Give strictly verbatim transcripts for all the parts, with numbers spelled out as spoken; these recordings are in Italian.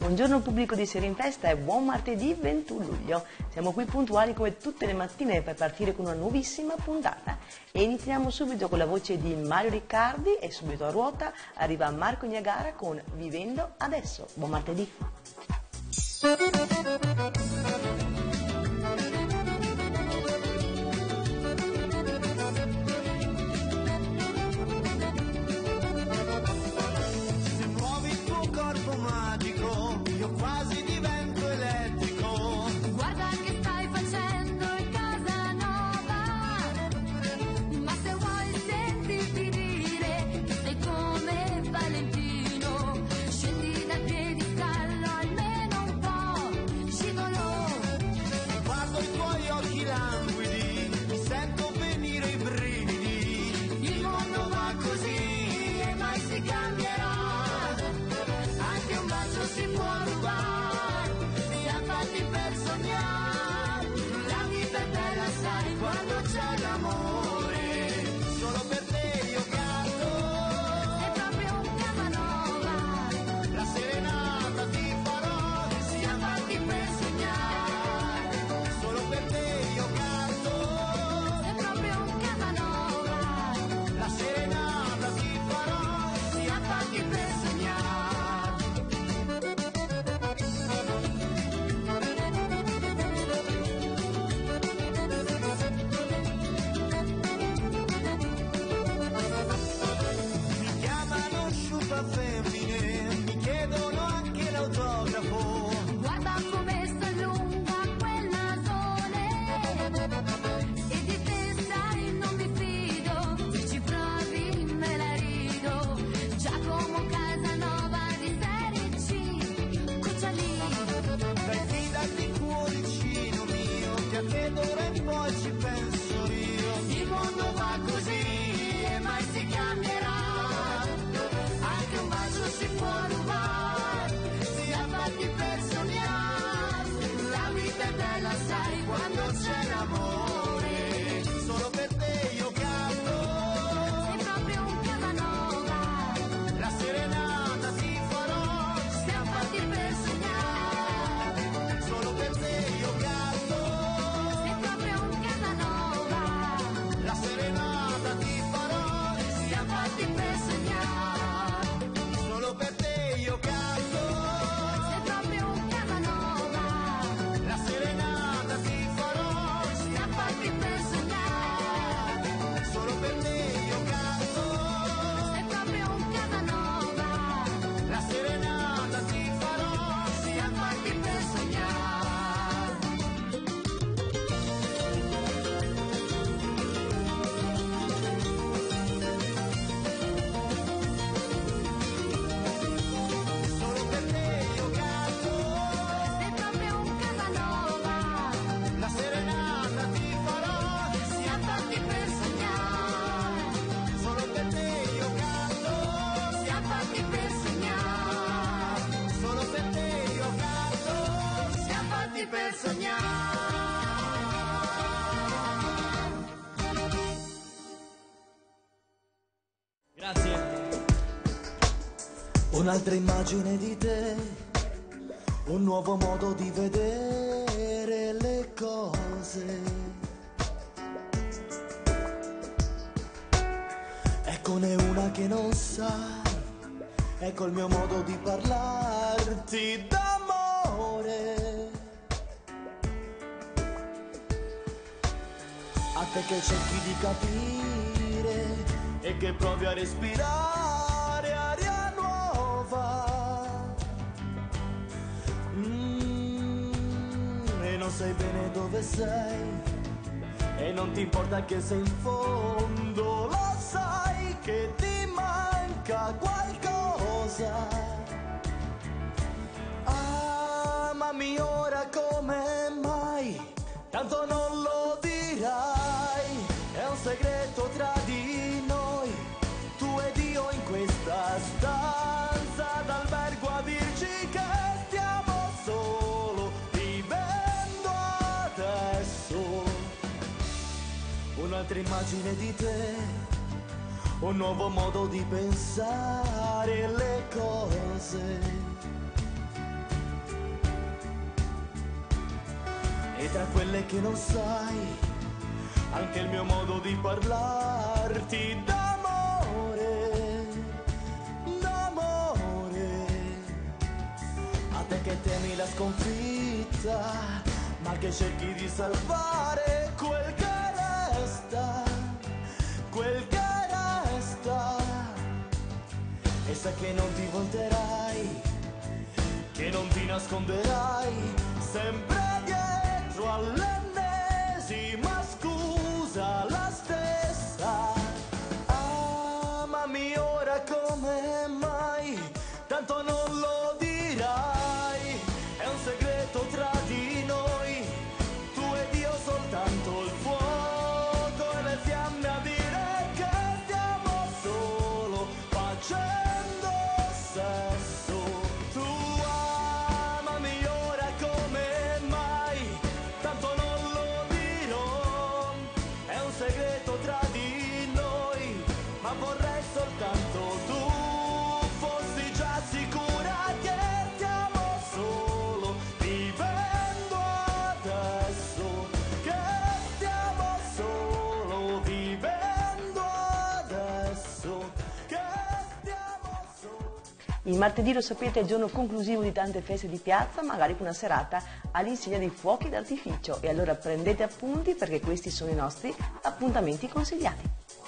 Buongiorno pubblico di Serie in Festa e buon martedì ventuno luglio. Siamo qui puntuali come tutte le mattine per partire con una nuovissima puntata. E iniziamo subito con la voce di Mario Riccardi e subito a ruota arriva Marco Niagara con Vivendo Adesso. Buon martedì. Un'altra immagine di te, un nuovo modo di vedere le cose. Eccone una che non sa, ecco il mio modo di parlarti d'amore. A te che cerchi di capire e che provi a respirare aria Mm, e non sai bene dove sei e non ti importa che sei in fondo, lo sai che ti manca qualcosa. Amami ora come mai, tanto non lo dirai, è un segreto tra di noi, tu ed io in questa stanza d'albergo a dirci che stiamo solo vivendo adesso. Un'altra immagine di te, un nuovo modo di pensare le cose. E tra quelle che non sai, anche il mio modo di parlarti d'amore, d'amore. A te che temi la sconfitta, ma che cerchi di salvare quel che resta, quel che resta. E sai che non ti volterai, che non ti nasconderai, sempre dietro all'ennesima scusa la stessa. Amami ora come mai, tanto non lo dirai, è un segreto tra di noi, tu ed io soltanto, il fuoco e le fiamme a dire che stiamo solo facendo sesso. Tu amami ora come mai, tanto non lo dirò, è un segreto tra di noi, ma vorrei soltanto tu fossi già sicura che stiamo solo vivendo adesso, che stiamo solo vivendo adesso, che stiamo solo. Il martedì, lo sapete, è il giorno conclusivo di tante feste di piazza, magari con una serata all'insegna dei fuochi d'artificio. E allora prendete appunti, perché questi sono i nostri appuntamenti consigliati.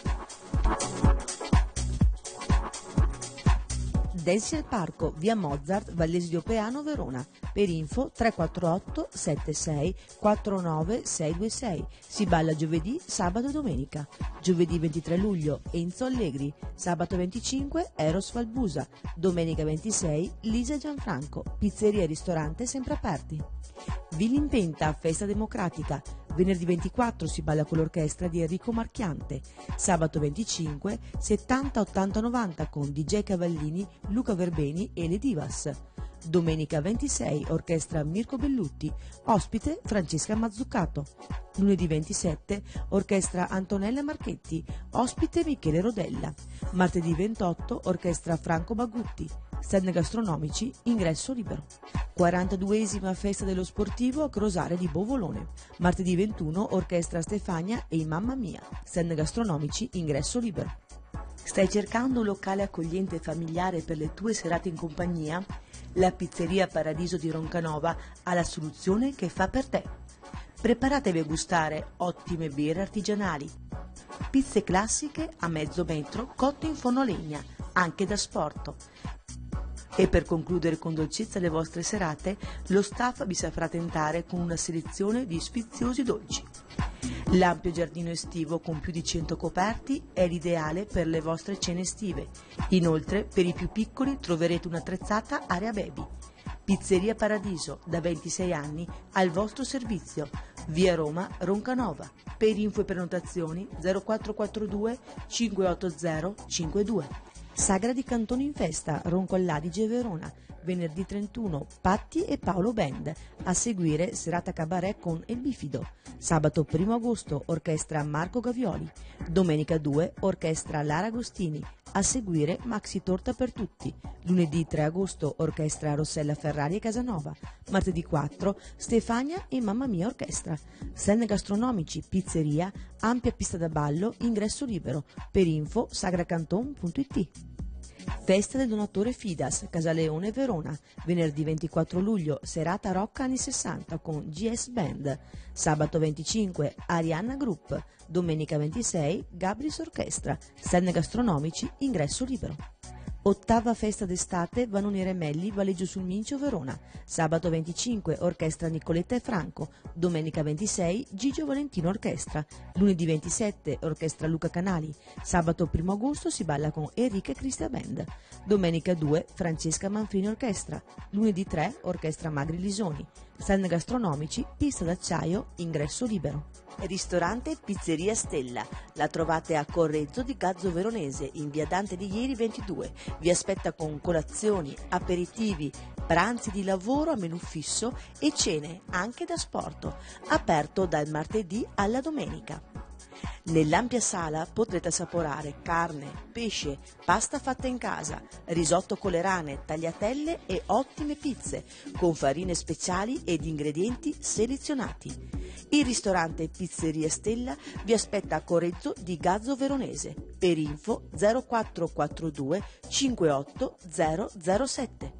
Dance al Parco, via Mozart, Vallese di Opeano, Verona. Per info tre quattro otto sette sei quattro nove sei due sei. Si balla giovedì, sabato e domenica. Giovedì ventitré luglio, Enzo Allegri. Sabato venticinque, Eros Valbusa. Domenica ventisei, Lisa Gianfranco. Pizzeria e ristorante sempre aperti. Vilimpenta, festa democratica. Venerdì ventiquattro si balla con l'orchestra di Enrico Marchiante. Sabato venticinque, settanta ottanta novanta con D J Cavallini, Luca Verbeni e le Divas. Domenica ventisei, orchestra Mirko Bellutti, ospite Francesca Mazzucato. Lunedì ventisette, orchestra Antonella Marchetti, ospite Michele Rodella. Martedì ventotto, orchestra Franco Bagutti. Stand gastronomici, ingresso libero. quarantaduesima festa dello sportivo a Crosare di Bovolone. Martedì ventuno, orchestra Stefania e i Mamma Mia. Stand gastronomici, ingresso libero. Stai cercando un locale accogliente e familiare per le tue serate in compagnia? La Pizzeria Paradiso di Roncanova ha la soluzione che fa per te. Preparatevi a gustare ottime birre artigianali, pizze classiche a mezzo metro cotte in forno a legna, anche da sporto. E per concludere con dolcezza le vostre serate, lo staff vi saprà tentare con una selezione di sfiziosi dolci. L'ampio giardino estivo con più di cento coperti è l'ideale per le vostre cene estive. Inoltre, per i più piccoli troverete un'attrezzata area baby. Pizzeria Paradiso, da ventisei anni, al vostro servizio. Via Roma, Roncanova. Per info e prenotazioni zero quattro quattro due cinque otto zero cinque due. Sagra di Cantone in Festa, Ronco all'Adige, Verona. Venerdì trentuno, Patti e Paolo Band. A seguire, serata cabaret con El Bifido. Sabato primo agosto, orchestra Marco Gavioli. Domenica due, orchestra Lara Agostini. A seguire, Maxi Torta per tutti. Lunedì tre agosto, orchestra Rossella Ferrari e Casanova. Martedì quattro, Stefania e Mamma Mia Orchestra. Stand gastronomici, pizzeria, ampia pista da ballo, ingresso libero. Per info sagracanton punto it. Festa del donatore Fidas, Casaleone, Verona. Venerdì ventiquattro luglio, serata rock anni sessanta con G S Band. Sabato venticinque, Arianna Group. Domenica ventisei, Gabris Orchestra. Stand gastronomici, ingresso libero. Ottava festa d'estate, Vanoni Remelli, Valeggio sul Mincio, Verona. Sabato venticinque, orchestra Nicoletta e Franco. Domenica ventisei, Gigio Valentino Orchestra. Lunedì ventisette, orchestra Luca Canali. Sabato primo agosto si balla con Enrique Cristian Band. Domenica due, Francesca Manfrini Orchestra. Lunedì tre, orchestra Magri Lisoni. Stand gastronomici, pista d'acciaio, ingresso libero. Ristorante Pizzeria Stella. La trovate a Correzzo di Gazzo Veronese, in via Dante Alighieri ventidue. Vi aspetta con colazioni, aperitivi, pranzi di lavoro a menù fisso e cene anche da sport. Aperto dal martedì alla domenica. Nell'ampia sala potrete assaporare carne, pesce, pasta fatta in casa, risotto con le rane, tagliatelle e ottime pizze, con farine speciali ed ingredienti selezionati. Il ristorante Pizzeria Stella vi aspetta a Corezzo di Gazzo Veronese. Per info zero quattro quattro due cinque otto zero zero sette.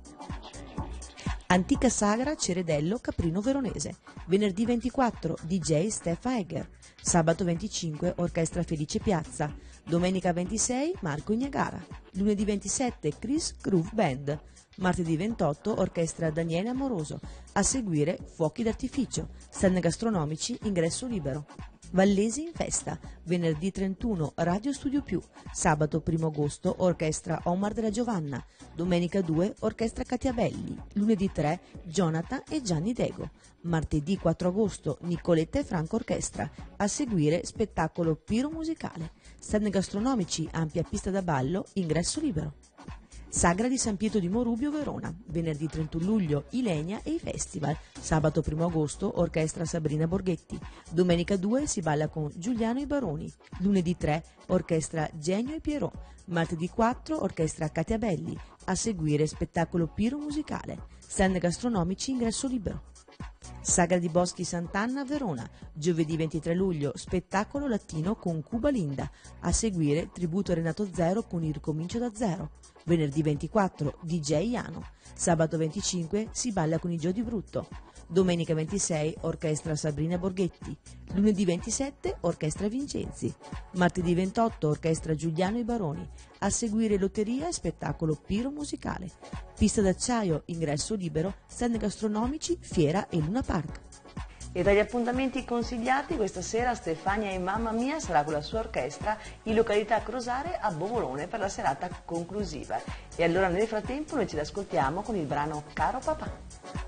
Antica Sagra Ceredello Caprino Veronese. Venerdì ventiquattro D J Stefan Egger. Sabato venticinque Orchestra Felice Piazza. Domenica ventisei Marco Ignagara. Lunedì ventisette Chris Groove Band. Martedì ventotto Orchestra Daniele Amoroso. A seguire Fuochi d'artificio. Stand gastronomici, ingresso libero. Vallesi in festa. Venerdì trentuno Radio Studio Più. Sabato primo agosto Orchestra Omar della Giovanna. Domenica due Orchestra Catiabelli. Lunedì tre Jonathan e Gianni Dego. Martedì quattro agosto Nicoletta e Franco Orchestra. A seguire spettacolo Piro musicale. Stand gastronomici, ampia pista da ballo, ingresso libero. Sagra di San Pietro di Morubio Verona. Venerdì trentuno luglio Ilenia e i festival. Sabato primo agosto Orchestra Sabrina Borghetti. Domenica due si balla con Giuliano e Baroni. Lunedì tre Orchestra Genio e Pierrot. Martedì quattro Orchestra Catiabelli. A seguire spettacolo Piro musicale. Stand gastronomici, ingresso libero. Sagra di Boschi Sant'Anna Verona. Giovedì ventitré luglio spettacolo latino con Cuba Linda. A seguire tributo a Renato Zero con Il ricomincio da zero. Venerdì ventiquattro D J Iano. Sabato venticinque si balla con i Gio di Brutto. Domenica ventisei Orchestra Sabrina Borghetti. Lunedì ventisette Orchestra Vincenzi. Martedì ventotto Orchestra Giuliano e Baroni. A seguire lotteria e spettacolo Piro musicale. Pista d'acciaio, ingresso libero, stand gastronomici, fiera e Luna Park. E tra gli appuntamenti consigliati questa sera Stefania e Mamma Mia sarà con la sua orchestra in località Crosare a Bovolone per la serata conclusiva. E allora nel frattempo noi ce l'ascoltiamo con il brano Caro Papà.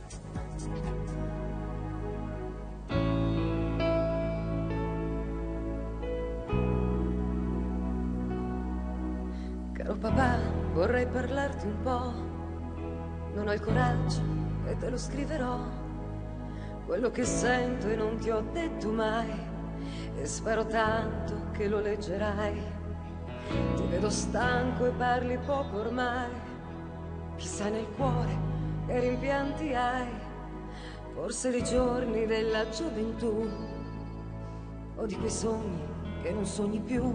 Caro papà, vorrei parlarti un po', non ho il coraggio e te lo scriverò, quello che sento e non ti ho detto mai, e spero tanto che lo leggerai. Ti vedo stanco e parli poco ormai, chissà nel cuore che rimpianti hai, forse dei giorni della gioventù, o di quei sogni che non sogni più.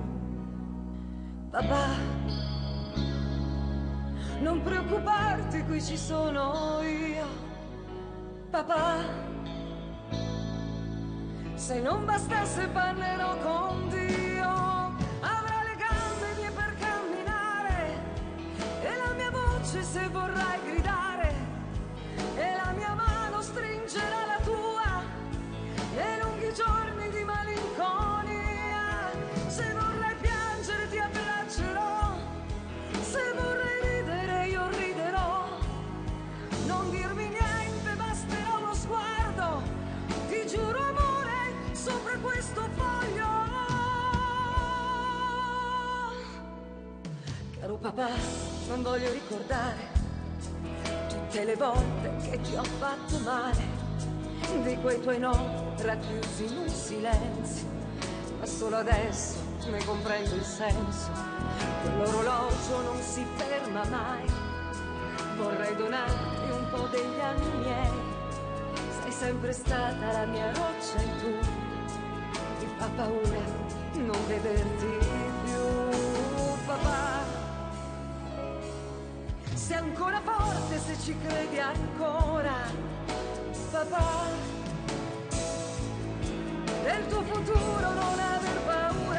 Papà, non preoccuparti, qui ci sono io. Papà, se non bastasse parlerò con Dio. Avrà le gambe mie per camminare e la mia voce se vorrai gridare, e la mia mano stringerà la tua nei lunghi giorni di malinconia. Se vorrai piangere ti abbraccerò, se vorrai ridere io riderò. Non dirmi niente, basterà uno sguardo, ti giuro amore sopra questo foglio. Caro papà, non voglio ricordare tutte le volte che ti ho fatto male, di quei tuoi no racchiusi in un silenzio, ma solo adesso ne comprendo il senso. L'orologio non si ferma mai, vorrei donarti un po' degli anni miei, sei sempre stata la mia roccia e tu mi fa paura non vederti più. Papà, sei ancora forte se ci credi ancora. Papà, del tuo futuro non aver paura.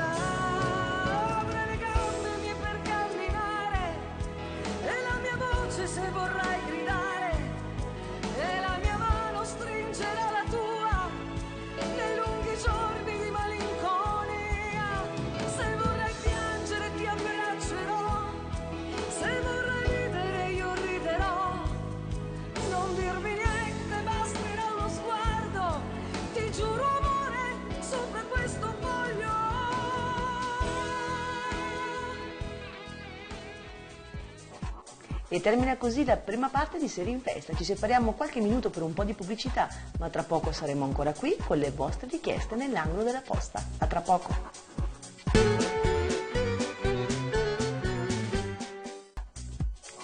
Se vorrai gridare e la mia mano stringerà la tua nei lunghi giorni di malinconia. Se vorrai piangere ti abbraccerò, se vorrai ridere io riderò. Non dirmi niente, basterà uno sguardo, ti giuro amore sopra questo foglio. E termina così la prima parte di Serie in Festa. Ci separiamo qualche minuto per un po' di pubblicità, ma tra poco saremo ancora qui con le vostre richieste nell'angolo della posta. A tra poco.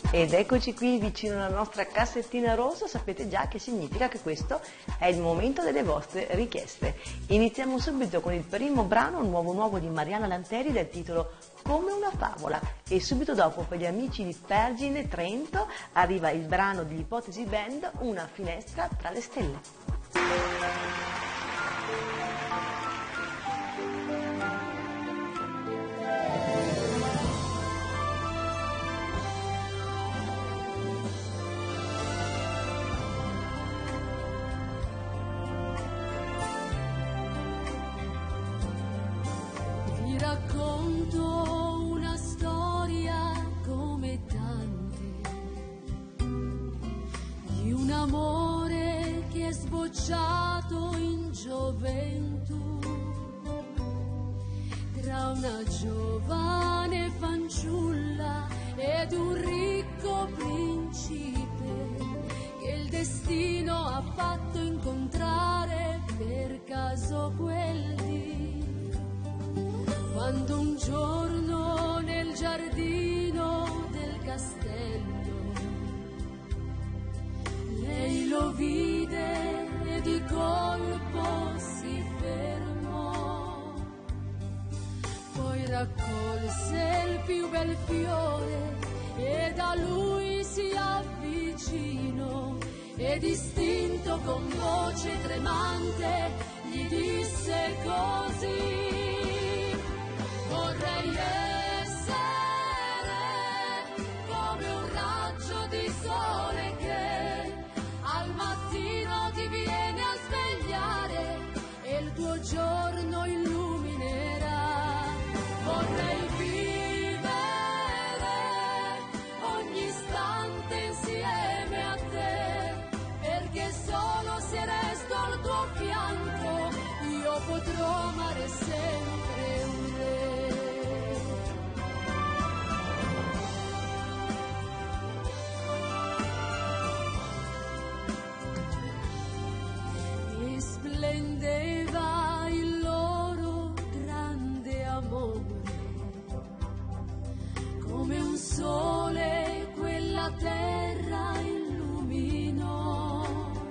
Ed eccoci qui vicino alla nostra cassettina rossa, sapete già che significa che questo è il momento delle vostre richieste. Iniziamo subito con il primo brano, nuovo nuovo di Mariana Lanteri, del titolo Come una favola, e subito dopo per gli amici di Pergine Trento arriva il brano degli Ipotesi Band, Una finestra tra le stelle. Ti racconto una storia come tante, di un amore che è sbocciato in gioventù, tra una giovane fanciulla ed un ricco principe che il destino ha fatto incontrare per caso quel dì. Quando un giorno nel giardino del castello lei lo vide e di colpo si fermò, poi raccolse il più bel fiore e da lui si avvicinò e distinto con voce tremante gli disse così: vorrei essere come un raggio di sole che al mattino ti viene a svegliare e il tuo giorno illuminerà. Vorrei vivere ogni istante insieme a te, perché solo se resto al tuo fianco io potrò amare sempre un re. E splendeva il loro grande amore, come un sole quella terra illuminò,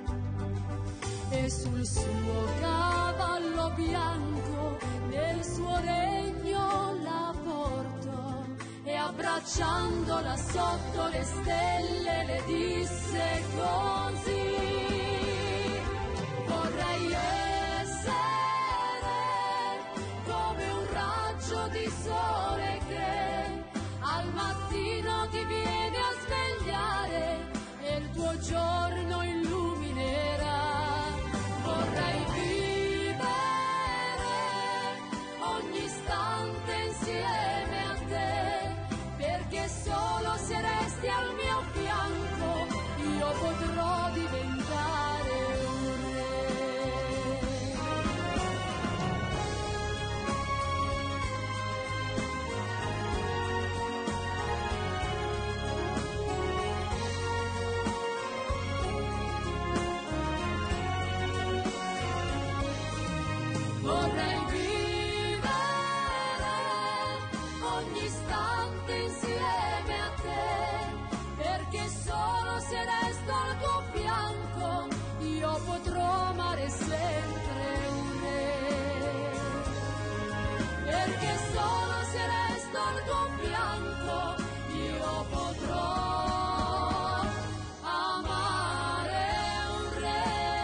e sul suo cavallo bianco nel suo regno la portò, e abbracciandola sotto le stelle le disse così: vorrei essere come un raggio di sole che al mattino ti viene a svegliare e il tuo giorno illuminerà. Vorrei vivere ogni istante insieme a te, perché solo se resti al mio fianco io potrò diventare un re. Vorrei vivere ogni istante insieme a te, perché solo se resto al tuo fianco io potrò amare sempre un re. Perché solo se resto al tuo fianco io potrò amare un re.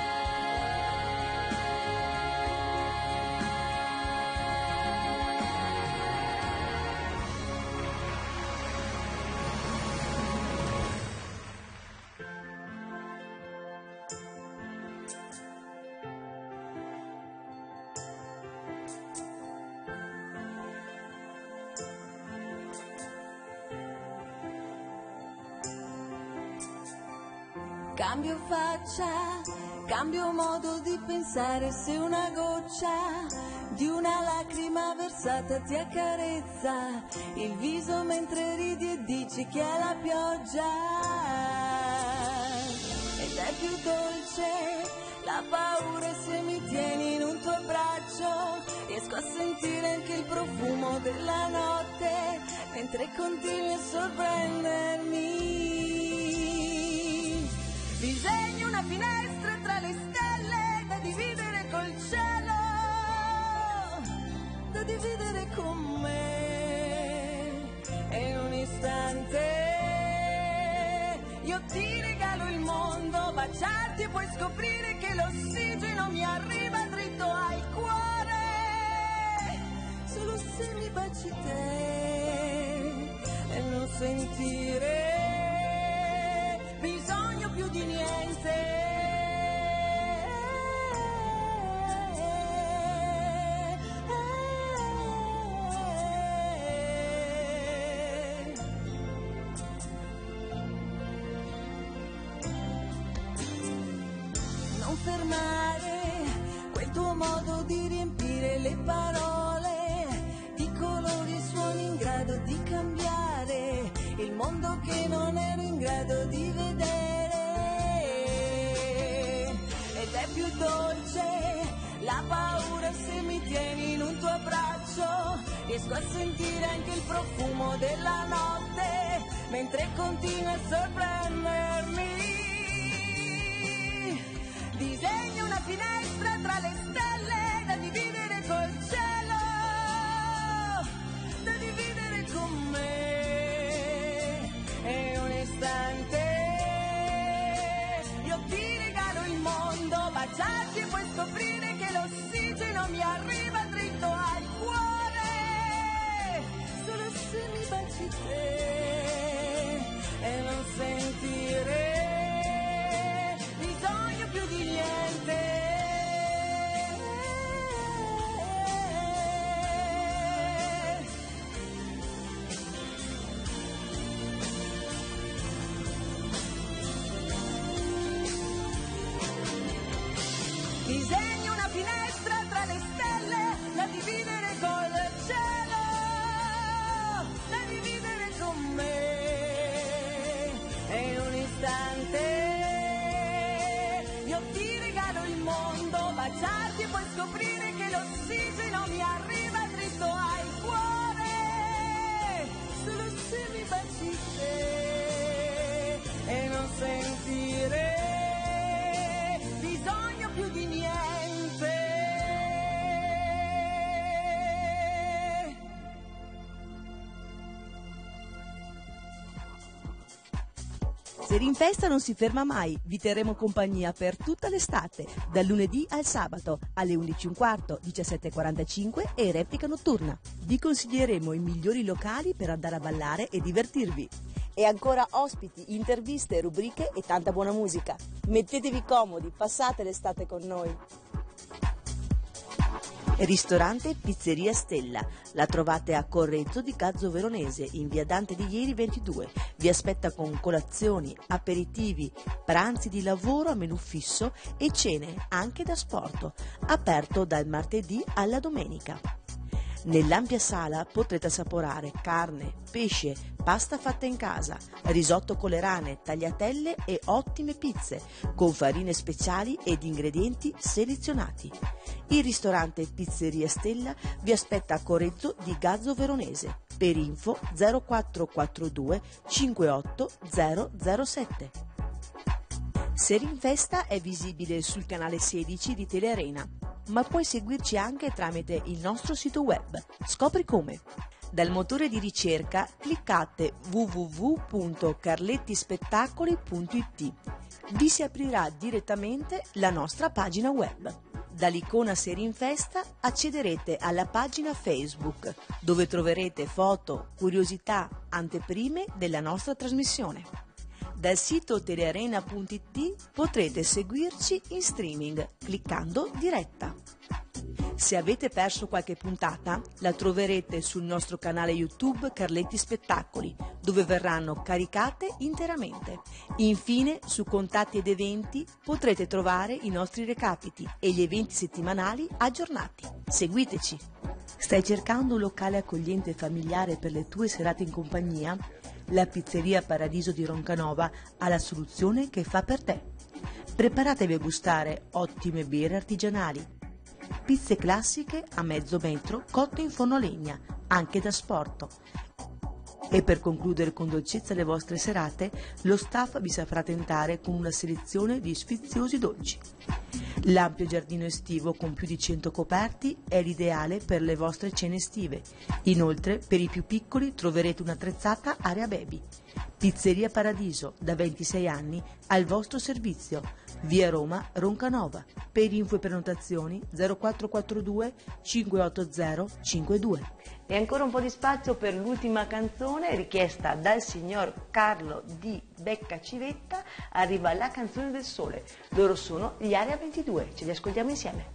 Cambio faccia, cambio modo di pensare, se una goccia di una lacrima versata ti accarezza il viso mentre ridi e dici che è la pioggia. Ed è più dolce la paura se mi tieni in un tuo braccio, riesco a sentire anche il profumo della notte mentre continui a sorprendermi. Disegno una finestra tra le stelle da dividere col cielo, da dividere con me. E in un istante io ti regalo il mondo, baciarti e poi scoprire che l'ossigeno mi arriva dritto al cuore. Solo se mi baci te e non sentire bisogno più di niente. Non fermare quel tuo modo di riempire le parole di colori e suoni in grado di cambiare il mondo che non ero in grado di vedere. Ed è più dolce la paura se mi tieni in un tuo abbraccio. Riesco a sentire anche il profumo della notte mentre continui a sorprendermi. Disegno una finestra tra le stelle da dividere col cielo, da dividere con me. E un istante io ti regalo il mondo, baciarti e poi scoprire che l'ossigeno mi arriva dritto al cuore. Solo se mi baci te e non sentire bisogno più di niente. Disegno una finestra tra le stelle da dividere col cielo, da dividere con me. E in un istante io ti regalo il mondo, baciarti e poi scoprire che l'ossigeno mi arriva dritto al cuore. Solo se mi baci te e non sentire bisogno più di niente. Serinfesta non si ferma mai, vi terremo compagnia per tutta l'estate, dal lunedì al sabato, alle undici e un quarto, diciassette e quarantacinque e replica notturna. Vi consiglieremo i migliori locali per andare a ballare e divertirvi. E ancora ospiti, interviste, rubriche e tanta buona musica. Mettetevi comodi, passate l'estate con noi. Ristorante Pizzeria Stella, la trovate a Correzzo di Gazzo Veronese, in via Dante Alighieri ventidue. Vi aspetta con colazioni, aperitivi, pranzi di lavoro a menù fisso e cene anche da sport, aperto dal martedì alla domenica. Nell'ampia sala potrete assaporare carne, pesce, pasta fatta in casa, risotto con le rane, tagliatelle e ottime pizze, con farine speciali ed ingredienti selezionati. Il ristorante Pizzeria Stella vi aspetta a Correzzo di Gazzo Veronese. Per info zero quattro quattro due cinque otto zero zero sette. Serinfesta è visibile sul canale sedici di Telearena, ma puoi seguirci anche tramite il nostro sito web. Scopri come. Dal motore di ricerca cliccate w w w punto carlettispettacoli punto i t. Vi si aprirà direttamente la nostra pagina web. Dall'icona Serinfesta accederete alla pagina Facebook, dove troverete foto, curiosità, anteprime della nostra trasmissione. Dal sito telearena punto i t potrete seguirci in streaming cliccando diretta. Se avete perso qualche puntata, la troverete sul nostro canale YouTube Carletti Spettacoli, dove verranno caricate interamente. Infine, su contatti ed eventi potrete trovare i nostri recapiti e gli eventi settimanali aggiornati. Seguiteci! Stai cercando un locale accogliente e familiare per le tue serate in compagnia? La Pizzeria Paradiso di Roncanova ha la soluzione che fa per te. Preparatevi a gustare ottime birre artigianali, pizze classiche a mezzo metro cotte in forno a legna, anche da sport, E per concludere con dolcezza le vostre serate, lo staff vi saprà tentare con una selezione di sfiziosi dolci. L'ampio giardino estivo con più di cento coperti è l'ideale per le vostre cene estive. Inoltre, per i più piccoli troverete un'attrezzata area baby. Pizzeria Paradiso, da ventisei anni, al vostro servizio. Via Roma, Roncanova. Per info e prenotazioni zero quattro quattro due cinque otto zero cinque due. E ancora un po' di spazio per l'ultima canzone richiesta dal signor Carlo di Becca Civetta. Arriva la canzone del sole. Loro sono gli Area ventidue. Ce li ascoltiamo insieme.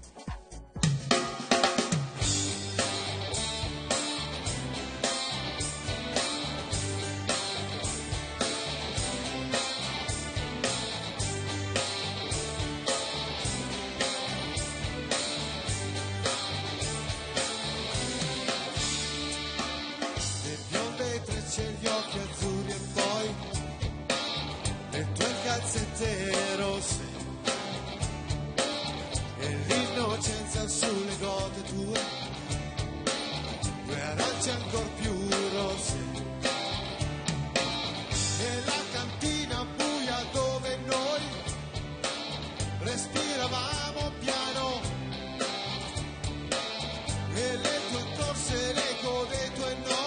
Gli occhi azzurri e poi le tue calzette rosse e l'innocenza sulle gote tue, due arance ancor più rosse e la cantina buia dove noi respiravamo piano e le tue corse, l'eco dei tuoi no.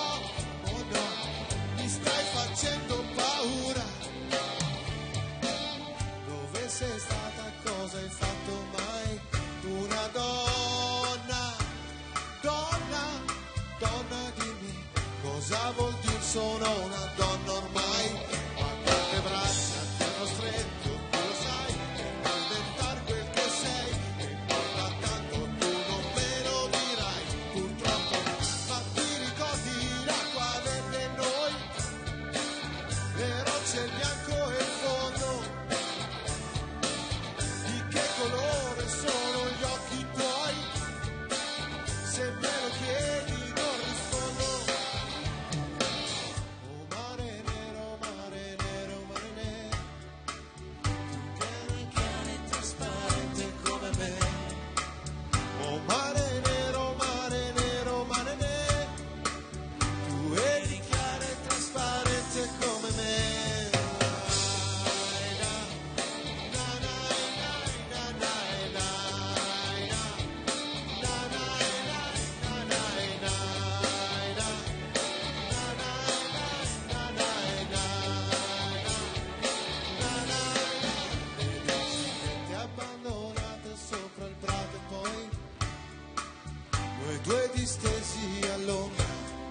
Stai facendo paura. Dove sei stata? Cosa hai fatto mai? Una donna, donna, donna dimmi cosa vuol dire sono una donna ormai. Ma quante braccia ti hanno stretto, tu lo sai, per diventare quel che sei. E importa tanto, tu non me lo dirai, purtroppo. Ma ti ricordi l'acqua verde noi? Le rocce, il bianco e il fondo, di che colore sono gli occhi tuoi? Se me lo chiedi non rispondo. Oh mare nero, mare nero, mare nero, tu che eri cane trasparente come me. Oh mare nero, mare nero, mare nero, tu eri chiara e trasparente come me. Sopra il prato e poi noi due distesi all'ombra,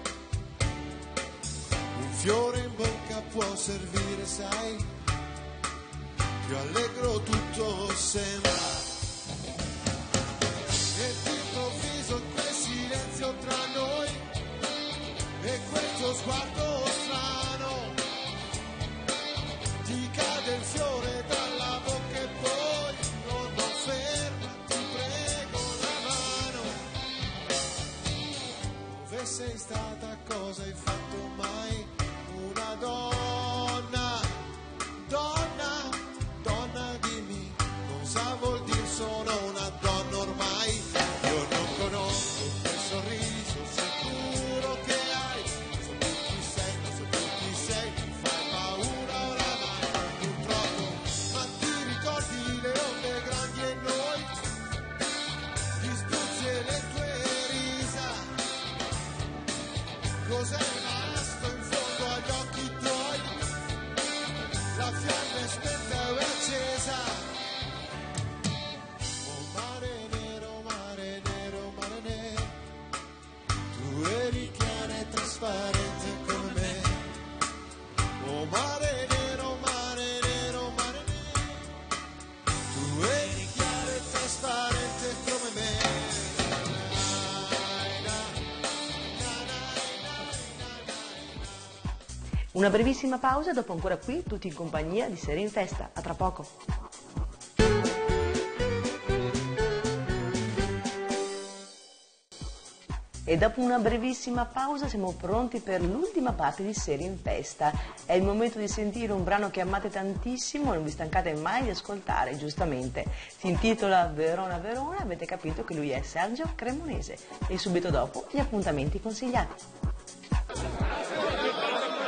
un fiore in bocca può servire, sai, più allegro tutto sembra. E d'improvviso quel silenzio tra noi e quel tuo sguardo strano, ti cade il fiore dalla bocca e poi non lo ferma, ti prego la mano. Dove sei stata? Cosa hai fatto mai? Una donna, donna, donna dimmi cosa vuol dire sono una donna ormai. Io non conosco quel sorriso sicuro che hai, non so più chi sei, non so più chi sei, mi fai paura oramai, purtroppo. Ma ti ricordi le onde grandi e noi, gli spruzzi e le tue risa, cos'è rimasto in fondo agli occhi tuoi? La fiamma è spenta e accesa. Oh mare nero, mare nero, mare nero, tu eri chiara e trasparente come me. Oh mare nero, mare nero, mare nero, tu eri chiara e trasparente come me. Una brevissima pausa, dopo ancora qui, tutti in compagnia di Serie in Festa. A tra poco. E dopo una brevissima pausa siamo pronti per l'ultima parte di Serie in Festa. È il momento di sentire un brano che amate tantissimo e non vi stancate mai di ascoltare, giustamente. Si intitola Verona Verona, avete capito che lui è Sergio Cremonese. E subito dopo gli appuntamenti consigliati.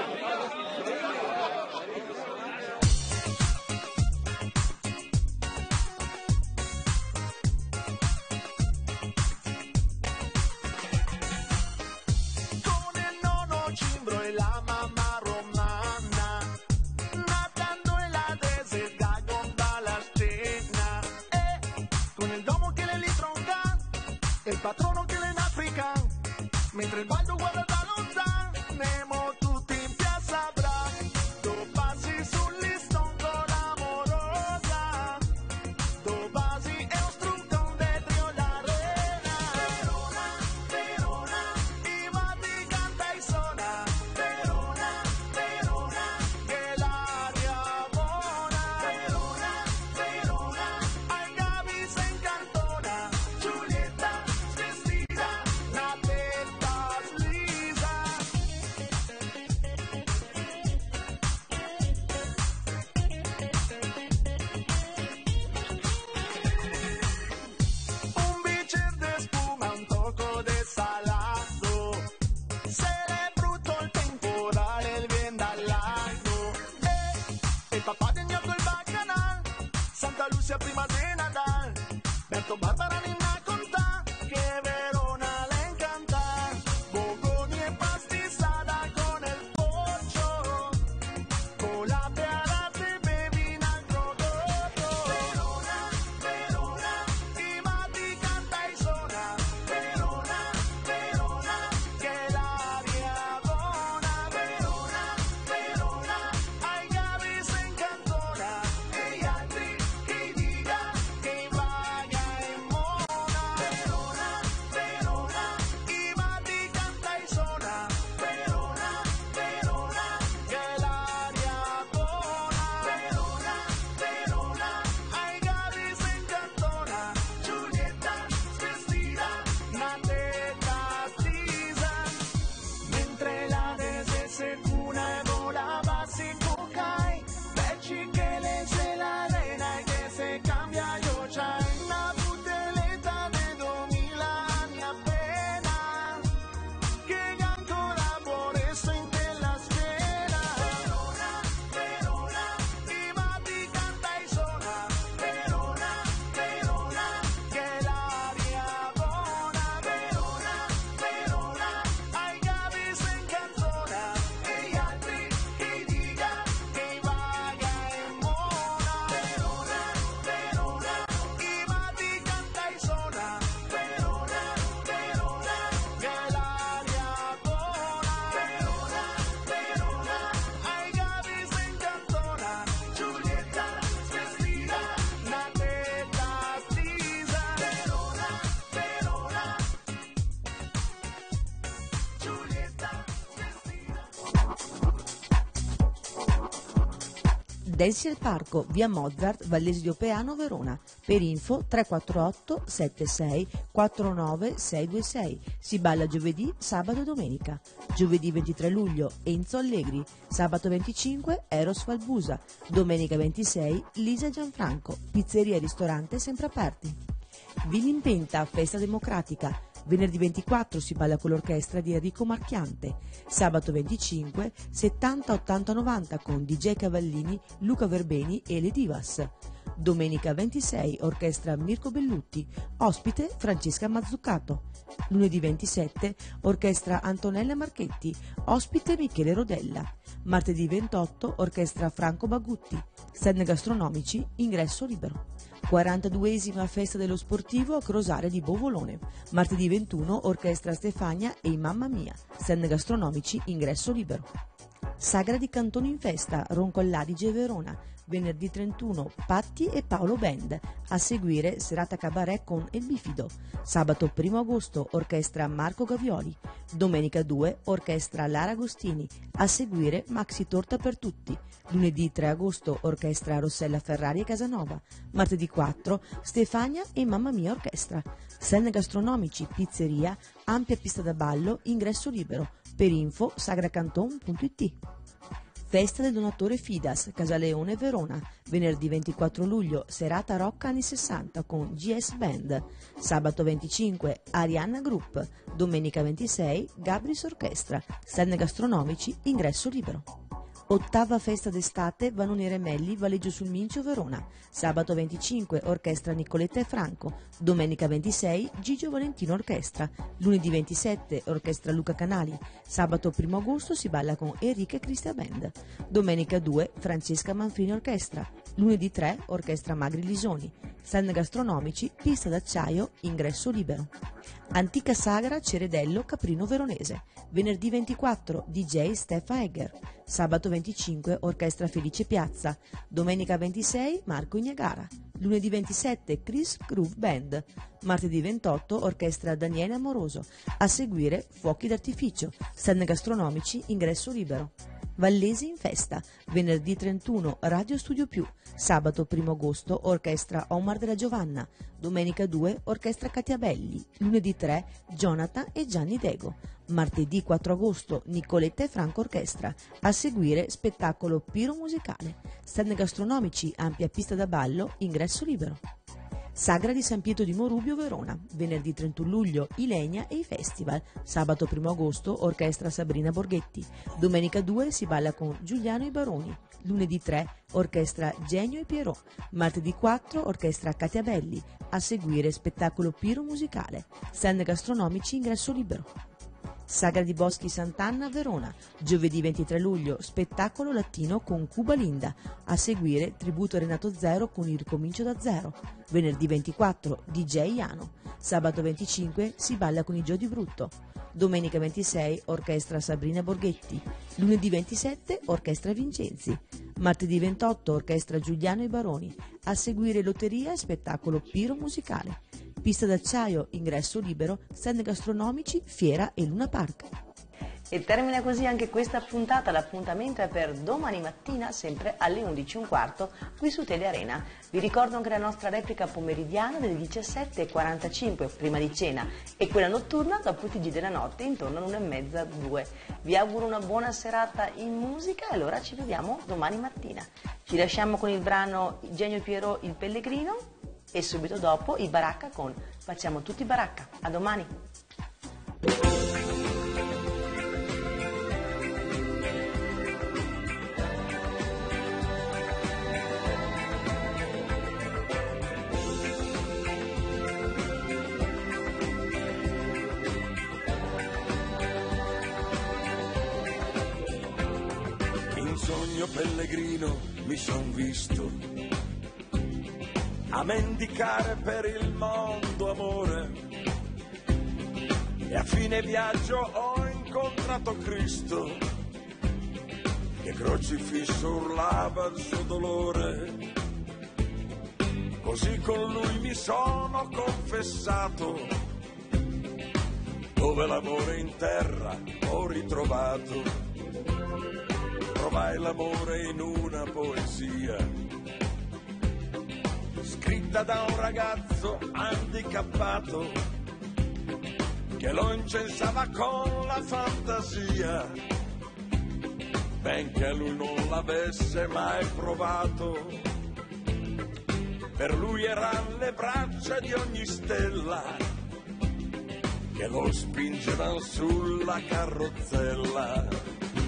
can. Mentre il ballo guarda da lontano, andiamo tutti in piazza Bra. Tu passi sul listone con l'amorosa, tu passi e un struccone dentro l'arena. Verona, Verona, i matti canta e suona. Verona, Verona, che l'aria buona. Verona, Verona, ai capi se incantona. Giulietta svestita, la testa slisa. Un bicchiere de spuma, un tocco de salato. Se è brutto il temporale, il vien dall'alto. E il papà del gnocco il bacchanal, Santa Lucia prima di Nadal. Berto Barbara Ninna conta, che Verona le incanta. Bogoni e pastisada con el pollo, con la peara te bevi in altro dopo. Verona, Verona, i matti canta e suona. Verona, Verona, che l'aria buona. Verona, Verona, ai capi se incantona. E gli altri che dica che vaga e mona. Verona, Verona, i matti canta e suona. Verona, Verona, che l'aria buona. Verona, Verona, ai capi se incantona. Giulietta svestita, una testa stisa. Mentre la dese se cuna e volava si cucai. Becci che le se la arena e che se cambia yo c'hai. Una buteleta de domila anni appena, che ancora por eso in te la spera. Verona, Verona, i matti canta e suona. Verona, Verona, che l'aria buona. Verona, Verona, ai capi se incantona. E gli altri che dica che vaga e mona. Verona, Verona, i matti canta e suona. Verona, Verona, che l'aria buona. Verona, Verona, ai capi se incantona. Giulietta svestita, la testa stisa. Verona, Verona, Giulietta svestita. Dance al Parco, via Mozart, Vallese di Opeano, Verona. Per info tre quattro otto sette sei quattro nove sei due sei. Si balla giovedì, sabato e domenica. Giovedì ventitré luglio, Enzo Allegri. Sabato venticinque, Eros Valbusa. Domenica ventisei, Lisa Gianfranco. Pizzeria e ristorante sempre aperti. Villa in Penta, festa democratica. Venerdì ventiquattro si balla con l'orchestra di Enrico Marchiante. Sabato venticinque, settanta ottanta novanta con D J Cavallini, Luca Verbeni e le Divas. Domenica ventisei, orchestra Mirko Bellutti. Ospite Francesca Mazzuccato. Lunedì ventisette, orchestra Antonella Marchetti. Ospite Michele Rodella. Martedì ventotto, orchestra Franco Bagutti. Stand gastronomici, ingresso libero. quarantaduesima festa dello sportivo a Crosare di Bovolone. Martedì ventuno, orchestra Stefania e i Mamma Mia. Stand gastronomici, ingresso libero. Sagra di Cantone in festa, Roncoll'Adige Verona. Venerdì trentuno, Patti e Paolo Band. A seguire, serata cabaret con El Bifido. Sabato primo agosto, orchestra Marco Gavioli. Domenica due, orchestra Lara Agostini. A seguire, Maxi Torta per tutti. Lunedì tre agosto, orchestra Rossella Ferrari e Casanova. Martedì quattro, Stefania e Mamma Mia Orchestra. Stand gastronomici, pizzeria, ampia pista da ballo, ingresso libero. Per info sagracanton punto it. Festa del donatore Fidas, Casaleone Verona. Venerdì ventiquattro luglio, serata rock anni sessanta con G S Band. Sabato venticinque, Arianna Group. Domenica ventisei, Gabris Orchestra. Stand gastronomici, ingresso libero. Ottava festa d'estate, Vanoni Remelli, Valeggio sul Mincio, Verona. Sabato venticinque, orchestra Nicoletta e Franco. Domenica ventisei, Gigio Valentino Orchestra. Lunedì ventisette, orchestra Luca Canali. Sabato primo agosto si balla con Enrique Cristian Band. Domenica due, Francesca Manfrini Orchestra. Lunedì tre, Orchestra Magri Lisoni. Stand gastronomici, pista d'acciaio, ingresso libero. Antica Sagra, Ceredello, Caprino Veronese. Venerdì ventiquattro, D J Stefan Egger. Sabato venticinque, Orchestra Felice Piazza. Domenica ventisei, Marco Ignagara. Lunedì ventisette, Chris Groove Band. Martedì ventotto, Orchestra Daniele Amoroso. A seguire, Fuochi d'artificio. Stand gastronomici, ingresso libero. Vallesi in festa. Venerdì trentuno, Radio Studio Più. Sabato primo agosto, Orchestra Omar della Giovanna. Domenica due, Orchestra Catiabelli. Lunedì tre, Jonathan e Gianni Dego. Martedì quattro agosto, Nicoletta e Franco Orchestra. A seguire, spettacolo Piro Musicale. Stand gastronomici, ampia pista da ballo, ingresso libero. Sagra di San Pietro di Morubio, Verona. Venerdì trentuno luglio, Ilenia e i festival. Sabato primo agosto, Orchestra Sabrina Borghetti. Domenica due si balla con Giuliano e Baroni. Lunedì tre, Orchestra Genio e Pierrot. Martedì quattro, Orchestra Catiabelli. A seguire, spettacolo Piro Musicale. Stand gastronomici, ingresso libero. Sagra di Boschi Sant'Anna, Verona. Giovedì ventitré luglio, spettacolo latino con Cuba Linda. A seguire, tributo a Renato Zero con Il Ricomincio da Zero. Venerdì ventiquattro, D J Iano. Sabato venticinque, si balla con i Gio di Brutto. Domenica ventisei, Orchestra Sabrina Borghetti. Lunedì ventisette, Orchestra Vincenzi. Martedì ventotto, Orchestra Giuliano e Baroni. A seguire, lotteria e spettacolo Piro Musicale. Pista d'acciaio, ingresso libero, stand gastronomici, fiera e Luna Park. E termina così anche questa puntata. L'appuntamento è per domani mattina, sempre alle undici e un quarto, qui su Telearena. Vi ricordo anche la nostra replica pomeridiana delle diciassette e quarantacinque, prima di cena, e quella notturna dopo il T G della notte, intorno all'una e mezza, due. Vi auguro una buona serata in musica e allora ci vediamo domani mattina. Ci lasciamo con il brano Genio Pierrot, Il Pellegrino, e subito dopo i Baracca con Facciamo tutti Baracca. A domani! In sogno pellegrino mi son visto a mendicare per il mondo amore, e a fine viaggio ho incontrato Cristo che crocifisso urlava il suo dolore. Così con lui mi sono confessato, dove l'amore in terra ho ritrovato. Trovai l'amore in una poesia scritta da un ragazzo handicappato che lo incensava con la fantasia, benché lui non l'avesse mai provato. Per lui eran le braccia di ogni stella che lo spingevano sulla carrozzella.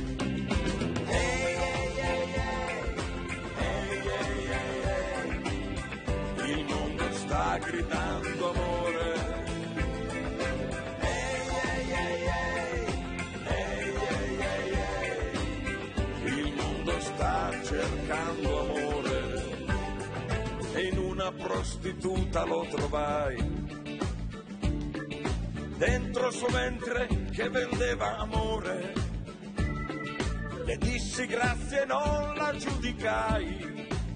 Sta gridando amore, ehi ehi ehi ehi, ehi ehi ehi, il mondo sta cercando amore, e in una prostituta lo trovai, dentro il suo ventre che vendeva amore. Le dissi grazie e non la giudicai,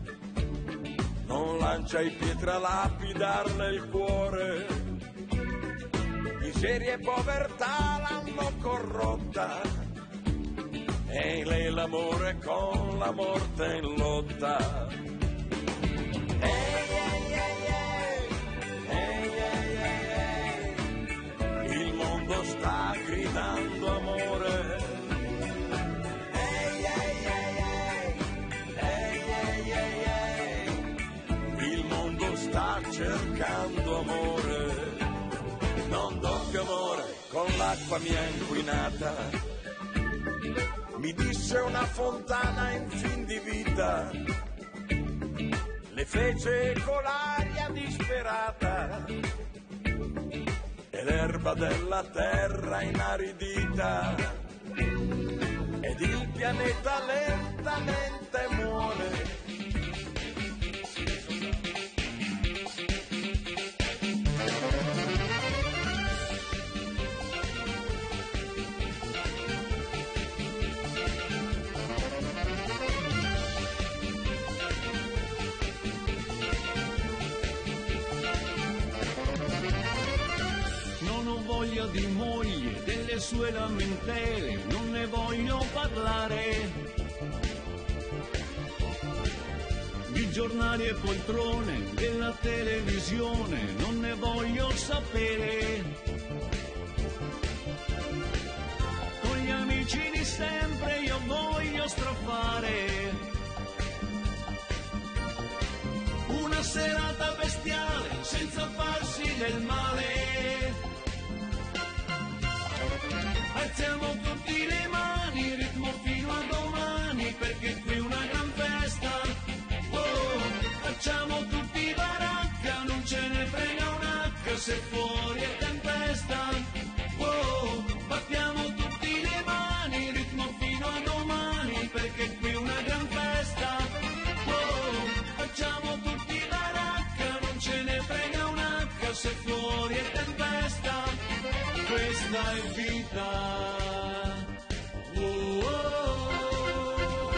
non lanciai pietra a lapidarle il cuore. Miseria e povertà l'hanno corrotta, e in lei l'amore con la morte in lotta. Ehi, ehi, ehi, ehi, ehi, ehi, ehi, il mondo sta gridando amore. Sta cercando amore, non do più amore con l'acqua mia inquinata, mi disse una fontana in fin di vita, le fece con l'aria disperata e l'erba della terra inaridita, ed il pianeta lentamente muore. di moglie, delle sue lamentele, non ne voglio parlare. Di giornali e poltrone, della televisione, non ne voglio sapere. Con gli amici di sempre io voglio strafare una serata bestiale senza farsi del male. Alziamo tutti le mani, ritmo fino a domani, perché qui è una gran festa. Oh, facciamo tutti baracca, non ce ne frega un H se fuori è tempesta. Oh, battiamo tutti le mani, ritmo fino a domani, perché qui è una gran festa. Oh, facciamo tutti baracca, non ce ne frega un H se fuori è tempesta. Questa è vita. Oh, oh, oh.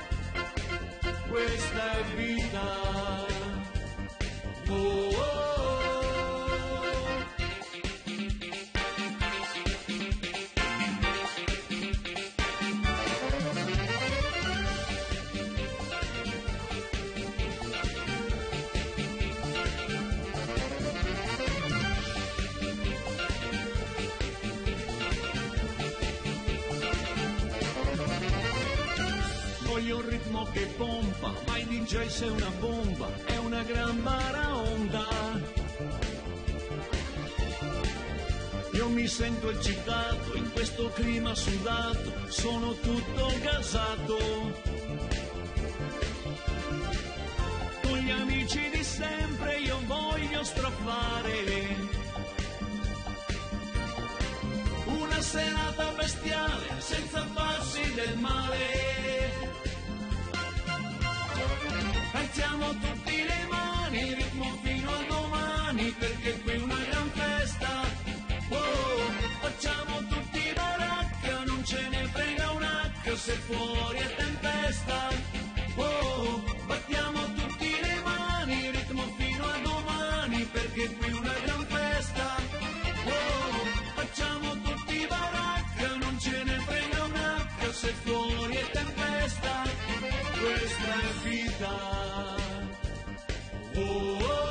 Questa è vita. Oh, oh, oh. Voglio un ritmo che pompa, ma il D J se è una bomba, è una gran baraonda. Io mi sento eccitato, in questo clima sudato, sono tutto gasato. Con gli amici di sempre io voglio strafare una serata bestiale senza farsi del male. Alziamo tutti le mani, ritmo fino a domani, perché qui è una gran festa. Oh, facciamo tutti baracca, non ce ne frega un H se fuori è tempesta. Oh, battiamo tutti le mani, ritmo fino a domani, perché qui è una gran festa. Oh, facciamo tutti baracca, non ce ne frega un H se fuori è tempesta. Questa è vita. Oh, oh.